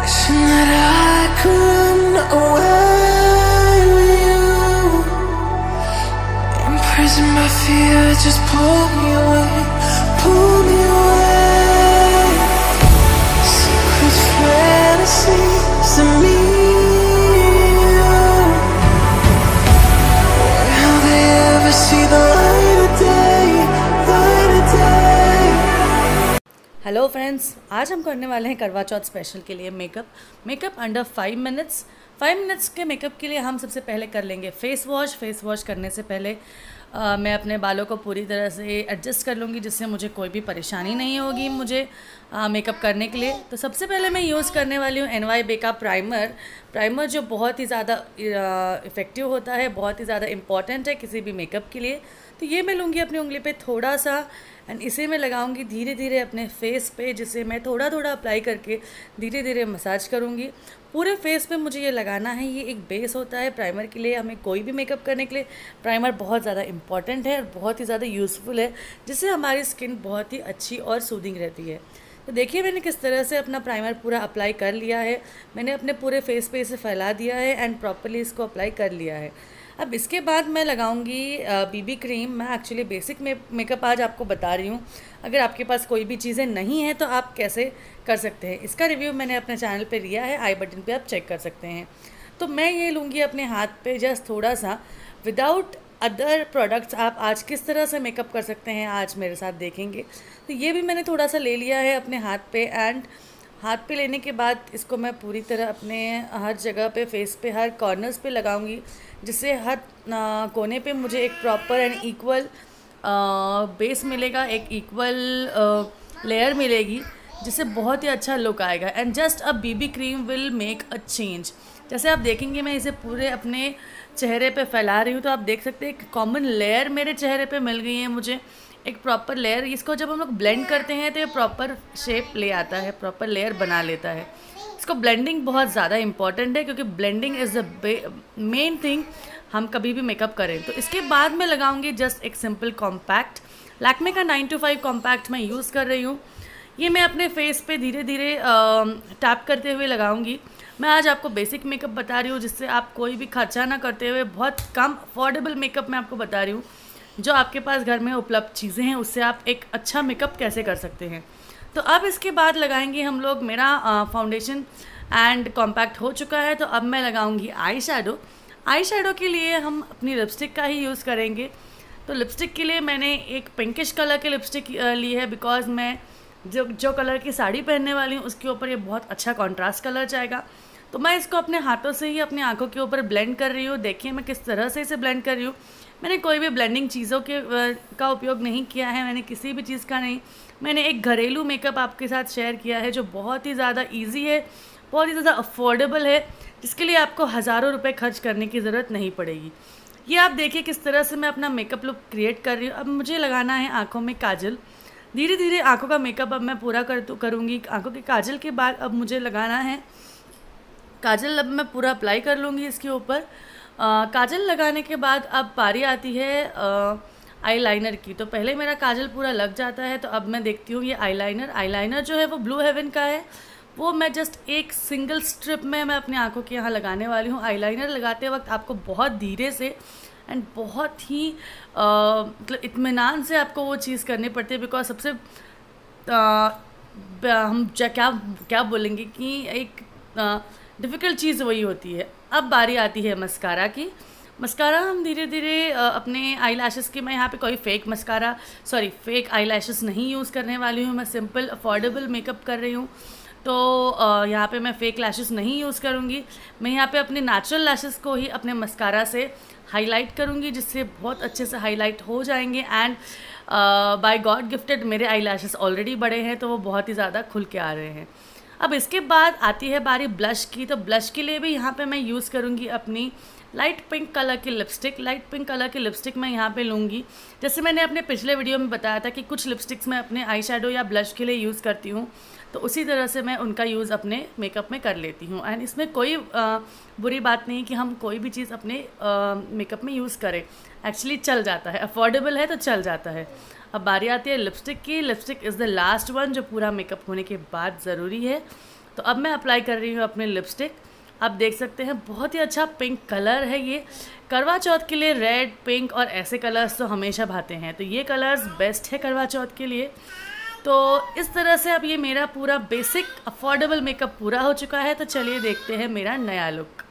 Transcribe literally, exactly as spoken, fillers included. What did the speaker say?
Wishing that I could run away with you. Imprisoned by fear, just pull me away, pull me away. Secret fantasies of me. Will they ever see the light of day, light of day? Hello friends, आज हम करने वाले हैं करवा चौथ special के लिए makeup makeup under five minutes five minutes के makeup के लिए हम सबसे पहले कर लेंगे फेस वॉश। फेस वॉश करने से पहले आ, मैं अपने बालों को पूरी तरह से एडजस्ट कर लूँगी, जिससे मुझे कोई भी परेशानी नहीं होगी मुझे आ, मेकअप करने के लिए। तो सबसे पहले मैं यूज़ करने वाली हूँ एन वाई बे का प्राइमर प्राइमर जो बहुत ही ज़्यादा इफ़ेक्टिव होता है, बहुत ही ज़्यादा इम्पॉर्टेंट है किसी भी मेकअप के लिए। तो ये मैं लूँगी अपनी उंगली पे थोड़ा सा एंड इसे मैं लगाऊंगी धीरे धीरे अपने फेस पे, जिसे मैं थोड़ा थोड़ा अप्लाई करके धीरे धीरे मसाज करूँगी। पूरे फेस पे मुझे ये लगाना है। ये एक बेस होता है प्राइमर के लिए। हमें कोई भी मेकअप करने के लिए प्राइमर बहुत ज़्यादा इंपॉर्टेंट है और बहुत ही ज़्यादा यूज़फुल है, जिससे हमारी स्किन बहुत ही अच्छी और सूदिंग रहती है। तो देखिए मैंने किस तरह से अपना प्राइमर पूरा अप्लाई कर लिया है। मैंने अपने पूरे फेस पे इसे फैला दिया है एंड प्रॉपरली इसको अप्लाई कर लिया है। अब इसके बाद मैं लगाऊंगी बीबी क्रीम। मैं एक्चुअली बेसिक मेकअप आज आपको बता रही हूँ। अगर आपके पास कोई भी चीज़ें नहीं हैं तो आप कैसे कर सकते हैं, इसका रिव्यू मैंने अपने चैनल पे लिया है, आई बटन पे आप चेक कर सकते हैं। तो मैं ये लूँगी अपने हाथ पे जस्ट थोड़ा सा, विदाउट अदर प्रोडक्ट्स आप आज किस तरह से मेकअप कर सकते हैं आज मेरे साथ देखेंगे। तो ये भी मैंने थोड़ा सा ले लिया है अपने हाथ पे एंड हाथ पे लेने के बाद इसको मैं पूरी तरह अपने हर जगह पे, फेस पे, हर कॉर्नर्स पे लगाऊंगी, जिससे हर कोने पे मुझे एक प्रॉपर एंड इक्वल बेस मिलेगा, एक इक्वल लेयर मिलेगी, जिससे बहुत ही अच्छा लुक आएगा। And just a BB cream will make a change. जैसे आप देखेंगे मैं इसे पूरे अपने चेहरे पे फैला रही हूँ तो आप देख सकते हैं एक कॉमन लेयर मेरे चेहरे पे मिल गई है मुझे, एक प्रॉपर लेयर। इसको जब हम लोग ब्लेंड करते हैं तो ये प्रॉपर शेप ले आता है, प्रॉपर लेयर बना लेता है। इसको ब्लेंडिंग बहुत ज़्यादा इंपॉर्टेंट है, क्योंकि blending is the main thing हम कभी भी मेकअप करें। तो इसके बाद मैं लगाऊंगी जस्ट एक सिंपल कॉम्पैक्ट, लैक्मे का नाइन टू फाइव कॉम्पैक्ट मैं यूज़ कर रही हूँ। ये मैं अपने फेस पे धीरे धीरे टैप करते हुए लगाऊंगी। मैं आज आपको बेसिक मेकअप बता रही हूँ, जिससे आप कोई भी खर्चा ना करते हुए बहुत कम अफोर्डेबल मेकअप मैं आपको बता रही हूँ। जो आपके पास घर में उपलब्ध चीज़ें हैं उससे आप एक अच्छा मेकअप कैसे कर सकते हैं। तो अब इसके बाद लगाएंगे हम लोग, मेरा फाउंडेशन एंड कॉम्पैक्ट हो चुका है, तो अब मैं लगाऊंगी आई शेडो। आई शेडो के लिए हम अपनी लिपस्टिक का ही यूज़ करेंगे। तो लिपस्टिक के लिए मैंने एक पिंकिश कलर की लिपस्टिक ली है, बिकॉज मैं जो जो कलर की साड़ी पहनने वाली हूँ उसके ऊपर ये बहुत अच्छा कॉन्ट्रास्ट कलर जाएगा। तो मैं इसको अपने हाथों से ही अपनी आंखों के ऊपर ब्लेंड कर रही हूँ। देखिए मैं किस तरह से इसे ब्लेंड कर रही हूँ। मैंने कोई भी ब्लेंडिंग चीज़ों के का उपयोग नहीं किया है, मैंने किसी भी चीज़ का नहीं। मैंने एक घरेलू मेकअप आपके साथ शेयर किया है जो बहुत ही ज़्यादा ईजी है, बहुत ही ज़्यादा अफोर्डेबल है, जिसके लिए आपको हज़ारों रुपये खर्च करने की ज़रूरत नहीं पड़ेगी। ये आप देखिए किस तरह से मैं अपना मेकअप लुक क्रिएट कर रही हूँ। अब मुझे लगाना है आँखों में काजल। धीरे धीरे आँखों का मेकअप अब मैं पूरा कर करूँगी। आँखों के काजल के बाद अब मुझे लगाना है काजल। अब मैं पूरा अप्लाई कर लूँगी इसके ऊपर। काजल लगाने के बाद अब पारी आती है आई लाइनर की। तो पहले मेरा काजल पूरा लग जाता है, तो अब मैं देखती हूँ ये आई लाइनर आई लाइनर जो है वो ब्लू हेवन का है। वो मैं जस्ट एक सिंगल स्ट्रिप में मैं अपनी आँखों के यहाँ लगाने वाली हूँ। आई लाइनर लगाते वक्त आपको बहुत धीरे से एंड बहुत ही मतलब इत्मीनान से आपको वो चीज़ करनी पड़ती है, बिकॉज सबसे आ, हम क्या क्या बोलेंगे कि एक डिफ़िकल्ट चीज़ वही होती है। अब बारी आती है मस्कारा की। मस्कारा हम धीरे धीरे अपने आई लैशेज़ की, मैं यहाँ पे कोई fake mascara sorry fake eye lashes नहीं यूज़ करने वाली हूँ। मैं सिंपल अफोर्डेबल मेकअप कर रही हूँ, तो यहाँ पे मैं फेक लैशेज़ नहीं यूज़ करूँगी। मैं यहाँ पे अपने नेचुरल लैशेज़ को ही अपने मस्कारा से हाईलाइट करूँगी, जिससे बहुत अच्छे से हाईलाइट हो जाएंगे। एंड बाय गॉड गिफ्टेड मेरे आई लैशेज़ ऑलरेडी बड़े हैं, तो वो बहुत ही ज़्यादा खुल के आ रहे हैं। अब इसके बाद आती है बारी ब्लश की। तो ब्लश के लिए भी यहाँ पे मैं यूज़ करूँगी अपनी लाइट पिंक कलर की लिपस्टिक। लाइट पिंक कलर की लिपस्टिक मैं यहाँ पे लूँगी। जैसे मैंने अपने पिछले वीडियो में बताया था कि कुछ लिपस्टिक्स मैं अपने आई शेडो या ब्लश के लिए यूज़ करती हूँ, तो उसी तरह से मैं उनका यूज़ अपने मेकअप में कर लेती हूँ। एंड इसमें कोई आ, बुरी बात नहीं कि हम कोई भी चीज़ अपने मेकअप में यूज़ करें, एक्चुअली चल जाता है, अफोर्डेबल है तो चल जाता है। अब बारी आती है लिपस्टिक की। Lipstick is the last one जो पूरा मेकअप होने के बाद ज़रूरी है। तो अब मैं अप्लाई कर रही हूँ अपने लिपस्टिक। आप देख सकते हैं बहुत ही अच्छा पिंक कलर है ये। करवा चौथ के लिए रेड, पिंक और ऐसे कलर्स तो हमेशा भाते हैं, तो ये कलर्स बेस्ट है करवा चौथ के लिए। तो इस तरह से अब ये मेरा पूरा बेसिक अफोर्डेबल मेकअप पूरा हो चुका है। तो चलिए देखते हैं मेरा नया लुक।